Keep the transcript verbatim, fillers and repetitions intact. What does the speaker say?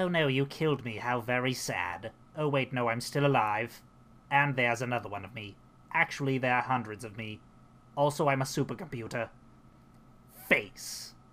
Oh no, you killed me, how very sad. Oh wait, no, I'm still alive. And there's another one of me. Actually, there are hundreds of me. Also, I'm a supercomputer. Face.